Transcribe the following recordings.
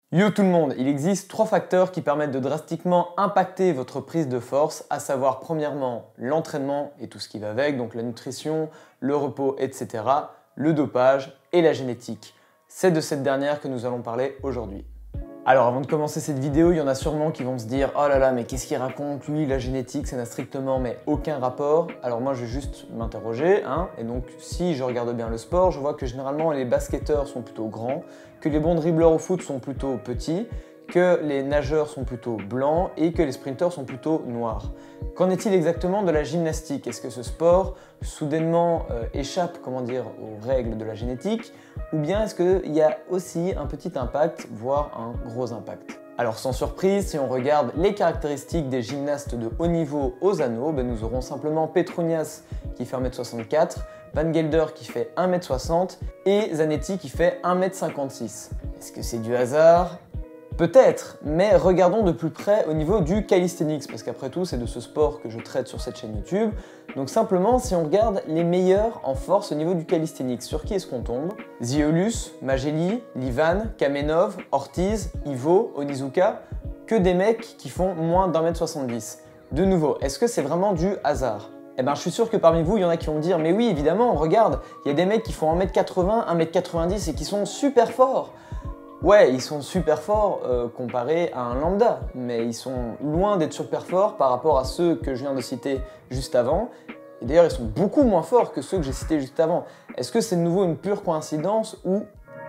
Yo tout le monde, il existe 3 facteurs qui permettent de drastiquement impacter votre prise de force, à savoir premièrement l'entraînement et tout ce qui va avec, donc la nutrition, le repos, etc., le dopage et la génétique. C'est de cette dernière que nous allons parler aujourd'hui. Alors avant de commencer cette vidéo, il y en a sûrement qui vont se dire « Oh là là, mais qu'est-ce qu'il raconte lui, la génétique, ça n'a strictement mais aucun rapport ». Alors moi je vais juste m'interroger, et donc si je regarde bien le sport, je vois que généralement les basketteurs sont plutôt grands, que les bons dribbleurs au foot sont plutôt petits, que les nageurs sont plutôt blancs et que les sprinteurs sont plutôt noirs. Qu'en est-il exactement de la gymnastique? Est-ce que ce sport soudainement échappe aux règles de la génétique? Ou bien est-ce qu'il y a aussi un petit impact, voire un gros impact? Alors sans surprise, si on regarde les caractéristiques des gymnastes de haut niveau aux anneaux, nous aurons simplement Petronias qui fait 1m64, Van Gelder qui fait 1m60 et Zanetti qui fait 1m56. Est-ce que c'est du hasard? Peut-être, mais regardons de plus près au niveau du calisthenics, parce qu'après tout, c'est de ce sport que je traite sur cette chaîne YouTube. Donc simplement, si on regarde les meilleurs en force au niveau du calisthenics, sur qui est-ce qu'on tombe? Ziolus, Mageli, Livan, Kamenov, Ortiz, Ivo, Onizuka, que des mecs qui font moins d'1m70. De nouveau, est-ce que c'est vraiment du hasard? Eh ben, je suis sûr que parmi vous, il y en a qui vont me dire « Mais oui, évidemment, regarde, il y a des mecs qui font 1m80, 1m90 et qui sont super forts !» Ouais, ils sont super forts comparés à un lambda, mais ils sont loin d'être super forts par rapport à ceux que je viens de citer juste avant. Et d'ailleurs, ils sont beaucoup moins forts que ceux que j'ai cités juste avant. Est-ce que c'est de nouveau une pure coïncidence ou...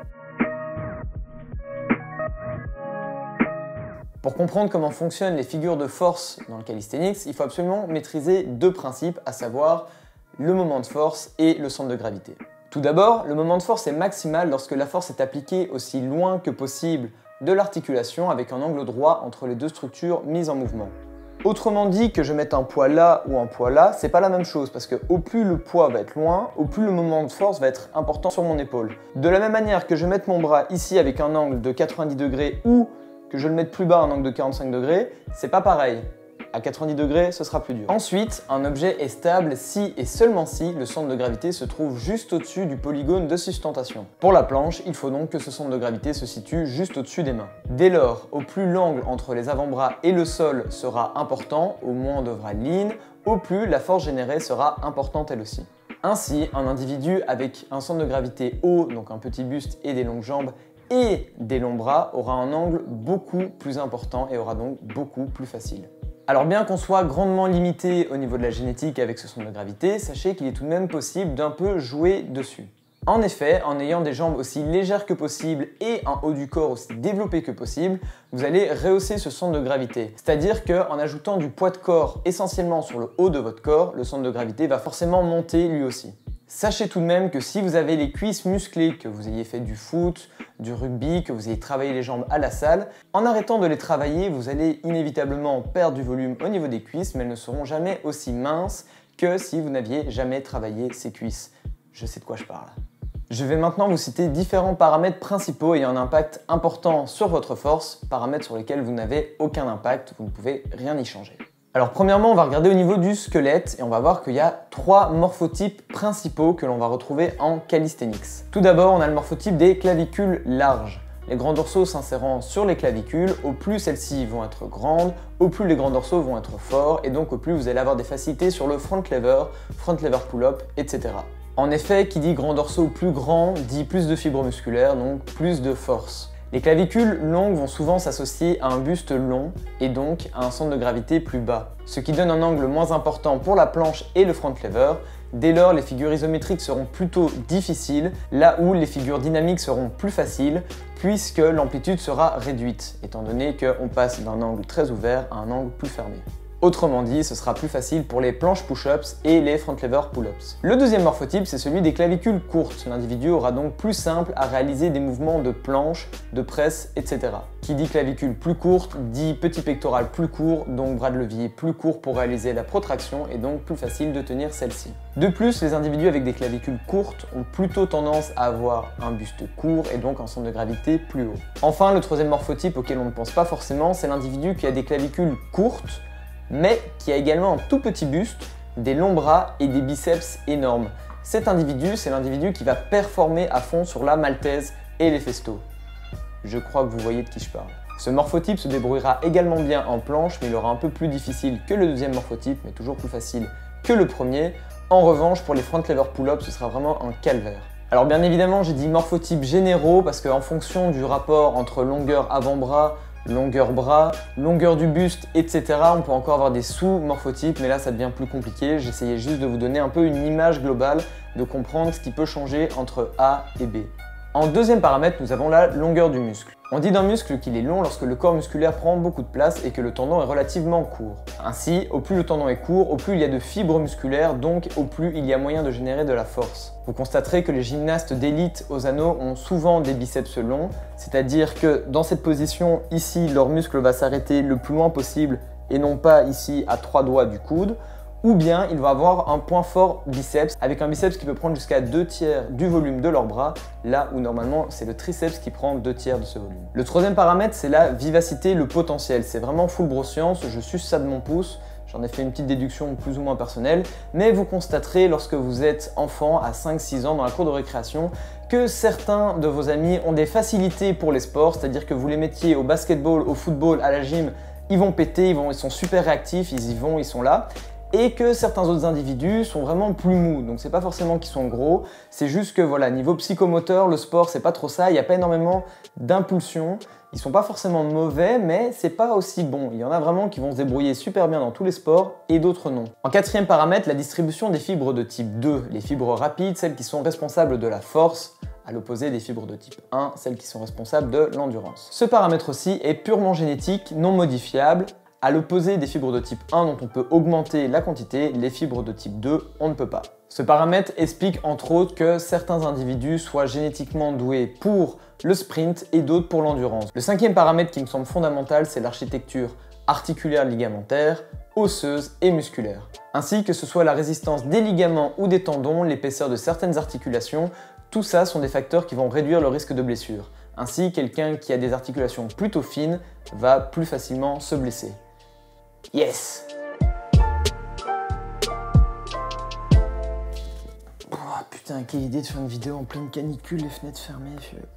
Pour comprendre comment fonctionnent les figures de force dans le calisthenics, il faut absolument maîtriser 2 principes, à savoir le moment de force et le centre de gravité. Tout d'abord, le moment de force est maximal lorsque la force est appliquée aussi loin que possible de l'articulation avec un angle droit entre les 2 structures mises en mouvement. Autrement dit, que je mette un poids là ou un poids là, c'est pas la même chose parce que au plus le poids va être loin, au plus le moment de force va être important sur mon épaule. De la même manière que je mette mon bras ici avec un angle de 90 degrés ou que je le mette plus bas à un angle de 45 degrés, c'est pas pareil. À 90 degrés, ce sera plus dur. Ensuite, un objet est stable si et seulement si le centre de gravité se trouve juste au-dessus du polygone de sustentation. Pour la planche, il faut donc que ce centre de gravité se situe juste au-dessus des mains. Dès lors, au plus l'angle entre les avant-bras et le sol sera important, au moins on devra lean, au plus la force générée sera importante elle aussi. Ainsi, un individu avec un centre de gravité haut, donc un petit buste et des longues jambes, et des longs bras aura un angle beaucoup plus important et aura donc beaucoup plus facile. Alors bien qu'on soit grandement limité au niveau de la génétique avec ce centre de gravité, sachez qu'il est tout de même possible d'un peu jouer dessus. En effet, en ayant des jambes aussi légères que possible et un haut du corps aussi développé que possible, vous allez rehausser ce centre de gravité. C'est-à-dire qu'en ajoutant du poids de corps essentiellement sur le haut de votre corps, le centre de gravité va forcément monter lui aussi. Sachez tout de même que si vous avez les cuisses musclées, que vous ayez fait du foot, du rugby, que vous ayez travaillé les jambes à la salle, en arrêtant de les travailler, vous allez inévitablement perdre du volume au niveau des cuisses, mais elles ne seront jamais aussi minces que si vous n'aviez jamais travaillé ces cuisses. Je sais de quoi je parle. Je vais maintenant vous citer différents paramètres principaux ayant un impact important sur votre force, paramètres sur lesquels vous n'avez aucun impact, vous ne pouvez rien y changer. Alors premièrement, on va regarder au niveau du squelette et on va voir qu'il y a 3 morphotypes principaux que l'on va retrouver en calisthenics. Tout d'abord, on a le morphotype des clavicules larges. Les grands dorsaux s'insérant sur les clavicules, au plus celles-ci vont être grandes, au plus les grands dorsaux vont être forts et donc au plus vous allez avoir des facilités sur le front lever pull-up, etc. En effet, qui dit grands dorsaux plus grands dit plus de fibres musculaires, donc plus de force. Les clavicules longues vont souvent s'associer à un buste long et donc à un centre de gravité plus bas, ce qui donne un angle moins important pour la planche et le front lever. Dès lors, les figures isométriques seront plutôt difficiles, là où les figures dynamiques seront plus faciles, puisque l'amplitude sera réduite, étant donné qu'on passe d'un angle très ouvert à un angle plus fermé. Autrement dit, ce sera plus facile pour les planches push-ups et les front lever pull-ups. Le deuxième morphotype, c'est celui des clavicules courtes. L'individu aura donc plus simple à réaliser des mouvements de planche, de presse, etc. Qui dit clavicule plus courte, dit petit pectoral plus court, donc bras de levier plus court pour réaliser la protraction et donc plus facile de tenir celle-ci. De plus, les individus avec des clavicules courtes ont plutôt tendance à avoir un buste court et donc un centre de gravité plus haut. Enfin, le troisième morphotype auquel on ne pense pas forcément, c'est l'individu qui a des clavicules courtes, mais qui a également un tout petit buste, des longs bras et des biceps énormes. Cet individu, c'est l'individu qui va performer à fond sur la maltaise et les festos. Je crois que vous voyez de qui je parle. Ce morphotype se débrouillera également bien en planche, mais il aura un peu plus difficile que le deuxième morphotype, mais toujours plus facile que le premier. En revanche, pour les front lever pull-up, ce sera vraiment un calvaire. Alors bien évidemment, j'ai dit morphotypes généraux parce qu'en fonction du rapport entre longueur avant-bras, longueur bras, longueur du buste, etc., on peut encore avoir des sous-morphotypes, mais là ça devient plus compliqué. J'essayais juste de vous donner un peu une image globale, de comprendre ce qui peut changer entre A et B. En deuxième paramètre, nous avons la longueur du muscle. On dit d'un muscle qu'il est long lorsque le corps musculaire prend beaucoup de place et que le tendon est relativement court. Ainsi, au plus le tendon est court, au plus il y a de fibres musculaires, donc au plus il y a moyen de générer de la force. Vous constaterez que les gymnastes d'élite aux anneaux ont souvent des biceps longs, c'est-à-dire que dans cette position, ici, leur muscle va s'arrêter le plus loin possible et non pas ici à 3 doigts du coude. Ou bien il va avoir un point fort biceps, avec un biceps qui peut prendre jusqu'à 2/3 du volume de leurs bras, là où normalement c'est le triceps qui prend 2/3 de ce volume. Le troisième paramètre, c'est la vivacité, le potentiel. C'est vraiment full bro science, je suce ça de mon pouce. J'en ai fait une petite déduction plus ou moins personnelle, mais vous constaterez lorsque vous êtes enfant à 5-6 ans dans la cour de récréation que certains de vos amis ont des facilités pour les sports, c'est-à-dire que vous les mettiez au basketball, au football, à la gym, ils vont péter, ils sont super réactifs, ils y vont, ils sont là. Et que certains autres individus sont vraiment plus mous. Donc c'est pas forcément qu'ils sont gros, c'est juste que voilà, niveau psychomoteur, le sport c'est pas trop ça, il n'y a pas énormément d'impulsion. Ils sont pas forcément mauvais, mais c'est pas aussi bon. Il y en a vraiment qui vont se débrouiller super bien dans tous les sports et d'autres non. En quatrième paramètre, la distribution des fibres de type 2, les fibres rapides, celles qui sont responsables de la force, à l'opposé des fibres de type 1, celles qui sont responsables de l'endurance. Ce paramètre aussi est purement génétique, non modifiable. À l'opposé des fibres de type 1 dont on peut augmenter la quantité, les fibres de type 2, on ne peut pas. Ce paramètre explique entre autres que certains individus soient génétiquement doués pour le sprint et d'autres pour l'endurance. Le cinquième paramètre qui me semble fondamental, c'est l'architecture articulaire ligamentaire, osseuse et musculaire. Ainsi que ce soit la résistance des ligaments ou des tendons, l'épaisseur de certaines articulations, tout ça sont des facteurs qui vont réduire le risque de blessure. Ainsi, quelqu'un qui a des articulations plutôt fines va plus facilement se blesser. Yes! Oh putain, quelle idée de faire une vidéo en pleine canicule, les fenêtres fermées.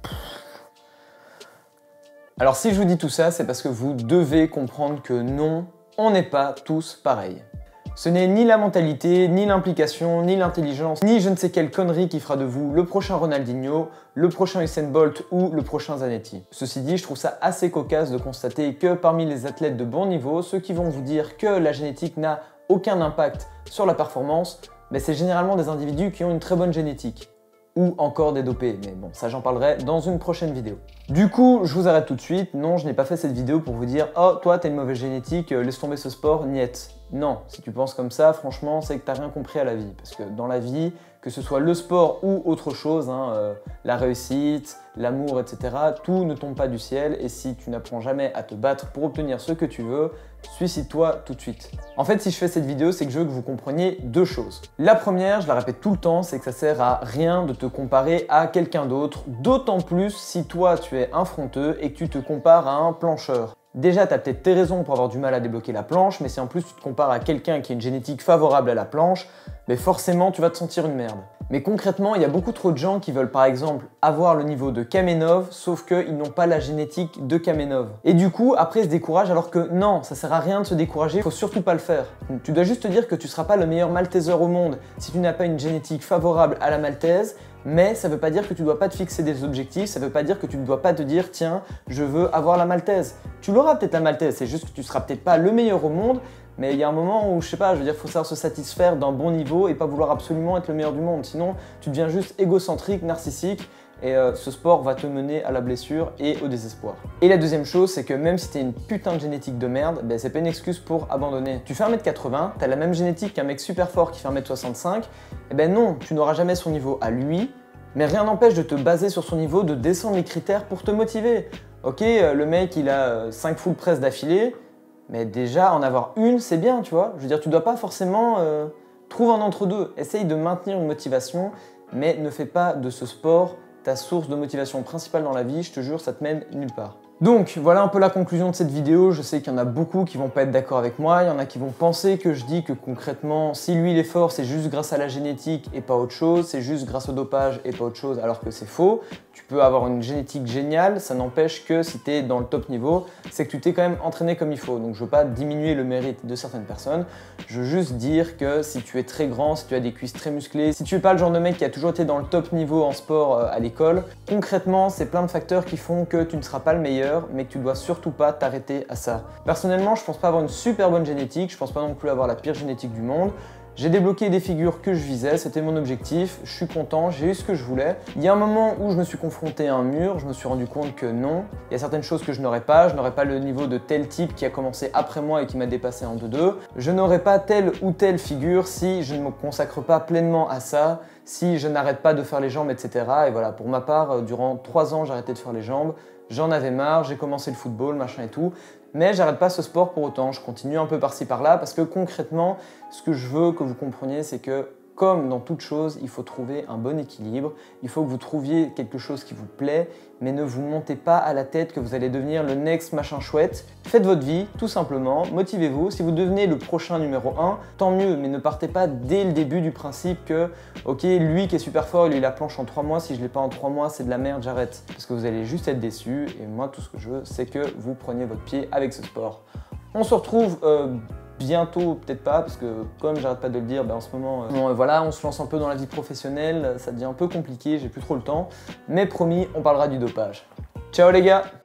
Alors si je vous dis tout ça, c'est parce que vous devez comprendre que non, on n'est pas tous pareils. Ce n'est ni la mentalité, ni l'implication, ni l'intelligence, ni je ne sais quelle connerie qui fera de vous le prochain Ronaldinho, le prochain Usain Bolt ou le prochain Zanetti. Ceci dit, je trouve ça assez cocasse de constater que parmi les athlètes de bon niveau, ceux qui vont vous dire que la génétique n'a aucun impact sur la performance, c'est généralement des individus qui ont une très bonne génétique. Ou encore des dopés, mais bon, ça j'en parlerai dans une prochaine vidéo. Du coup, je vous arrête tout de suite. Non, je n'ai pas fait cette vidéo pour vous dire « Oh, toi, t'as une mauvaise génétique, laisse tomber ce sport, niet ». Non, si tu penses comme ça, franchement, c'est que t'as rien compris à la vie. Parce que dans la vie, que ce soit le sport ou autre chose, la réussite, l'amour, etc., tout ne tombe pas du ciel. Et si tu n'apprends jamais à te battre pour obtenir ce que tu veux, suicide-toi tout de suite. En fait, si je fais cette vidéo, c'est que je veux que vous compreniez deux choses. La première, je la répète tout le temps, c'est que ça sert à rien de te comparer à quelqu'un d'autre, d'autant plus si toi tu es un fronteux et que tu te compares à un plancheur. Déjà, tu as peut-être tes raisons pour avoir du mal à débloquer la planche, mais si en plus tu te compares à quelqu'un qui a une génétique favorable à la planche, forcément tu vas te sentir une merde. Mais concrètement, il y a beaucoup trop de gens qui veulent par exemple avoir le niveau de Kamenov, sauf qu'ils n'ont pas la génétique de Kamenov. Et du coup, après ils se découragent alors que non, ça sert à rien de se décourager, faut surtout pas le faire. Tu dois juste te dire que tu seras pas le meilleur maltaiseur au monde si tu n'as pas une génétique favorable à la maltaise, mais ça veut pas dire que tu dois pas te fixer des objectifs, ça veut pas dire que tu ne dois pas te dire tiens, je veux avoir la maltaise. Tu l'auras peut-être la maltaise, c'est juste que tu seras peut-être pas le meilleur au monde, mais il y a un moment où, je sais pas, je veux dire, faut savoir se satisfaire d'un bon niveau et pas vouloir absolument être le meilleur du monde. Sinon, tu deviens juste égocentrique, narcissique, et ce sport va te mener à la blessure et au désespoir. Et la deuxième chose, c'est que même si t'es une putain de génétique de merde, c'est pas une excuse pour abandonner. Tu fais 1m80, t'as la même génétique qu'un mec super fort qui fait 1m65, non, tu n'auras jamais son niveau à lui, mais rien n'empêche de te baser sur son niveau, de descendre les critères pour te motiver. Ok, le mec il a 5 full press d'affilée, mais déjà en avoir une c'est bien, tu vois. Je veux dire, tu dois pas forcément trouver un entre-deux. Essaye de maintenir une motivation, mais ne fais pas de ce sport ta source de motivation principale dans la vie, je te jure, ça te mène nulle part. Donc voilà un peu la conclusion de cette vidéo. Je sais qu'il y en a beaucoup qui vont pas être d'accord avec moi, il y en a qui vont penser que je dis que concrètement si lui il est fort c'est juste grâce à la génétique et pas autre chose, c'est juste grâce au dopage et pas autre chose, alors que c'est faux. Tu peux avoir une génétique géniale, ça n'empêche que si tu es dans le top niveau, c'est que tu t'es quand même entraîné comme il faut. Donc je veux pas diminuer le mérite de certaines personnes, je veux juste dire que si tu es très grand, si tu as des cuisses très musclées, si tu es pas le genre de mec qui a toujours été dans le top niveau en sport à l'école, concrètement c'est plein de facteurs qui font que tu ne seras pas le meilleur, mais que tu dois surtout pas t'arrêter à ça. Personnellement, je pense pas avoir une super bonne génétique, je pense pas non plus avoir la pire génétique du monde. J'ai débloqué des figures que je visais, c'était mon objectif, je suis content, j'ai eu ce que je voulais. Il y a un moment où je me suis confronté à un mur, je me suis rendu compte que non, il y a certaines choses que je n'aurais pas le niveau de tel type qui a commencé après moi et qui m'a dépassé en 2-2. Je n'aurais pas telle ou telle figure si je ne me consacre pas pleinement à ça, si je n'arrête pas de faire les jambes, etc. Et voilà, pour ma part, durant 3 ans, j'ai arrêté de faire les jambes, j'en avais marre, j'ai commencé le football, machin et tout. Mais j'arrête pas ce sport pour autant, je continue un peu par-ci par-là parce que concrètement, ce que je veux que vous compreniez, c'est que comme dans toute chose, il faut trouver un bon équilibre, il faut que vous trouviez quelque chose qui vous plaît, mais ne vous montez pas à la tête que vous allez devenir le next machin chouette. Faites votre vie, tout simplement, motivez-vous. Si vous devenez le prochain numéro 1, tant mieux, mais ne partez pas dès le début du principe que, ok, lui qui est super fort, il a la planche en 3 mois, si je l'ai pas en 3 mois, c'est de la merde, j'arrête. Parce que vous allez juste être déçus, et moi, tout ce que je veux, c'est que vous preniez votre pied avec ce sport. On se retrouve bientôt, peut-être pas, parce que comme j'arrête pas de le dire, en ce moment, voilà, on se lance un peu dans la vie professionnelle, ça devient un peu compliqué, j'ai plus trop le temps, mais promis, on parlera du dopage. Ciao les gars!